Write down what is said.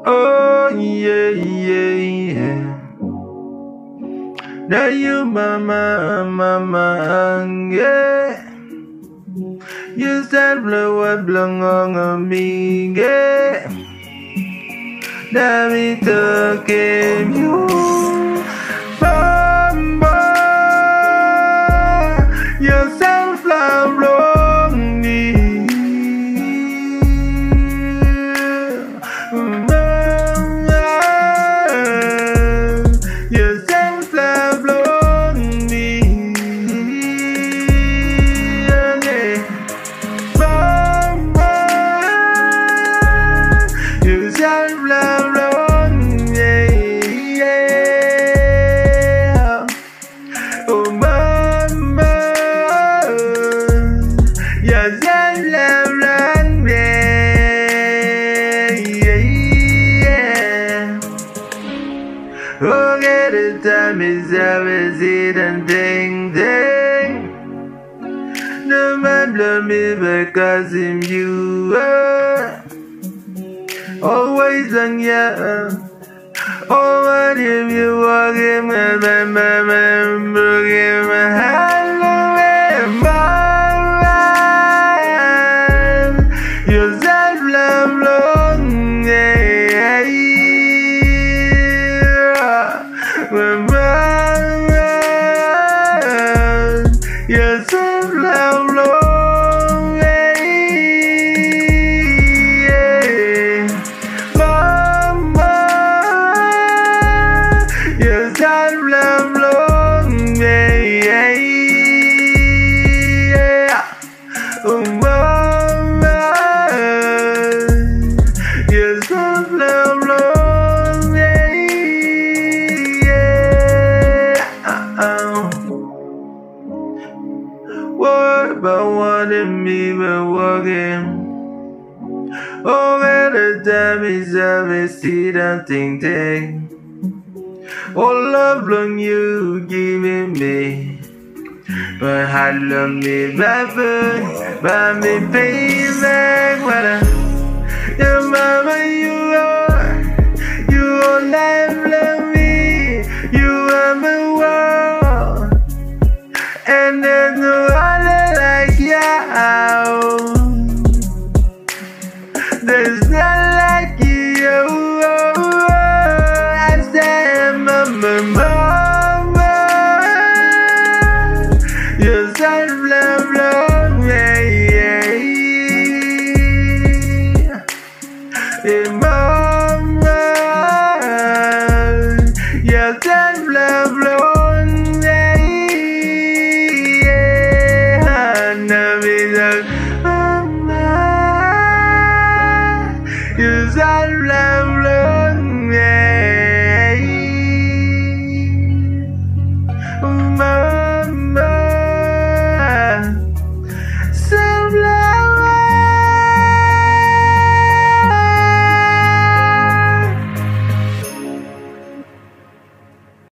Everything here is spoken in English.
Oh yeah, yeah, yeah. Now you mama, yeah. You said blow belong on me, yeah. Now me talking you, mama. Yourself love wrong me. Yourself love wrong me. Mama, yourself love wrong me. Oh mama, yourself love wrong me. Oh, get the time is always and ding ding. No man love me because him you are always on ya. Oh, what if you walk in my remember him yourself love long, yeah. Yourself love long, yeah. Mama, yourself love long, yeah. Oh mama, yourself love long, yeah. What about wanting me but walking? Oh, at the time is every seed and ting ting. Oh, love long you giving me. But I love me baby, but me baby, what your mama you are life love me, you are my world, and there's no other like you. There's none like you. I say mama. Yourself love long, yeah. Mama, yourself love long, yeah. Mama, yourself love long, yeah.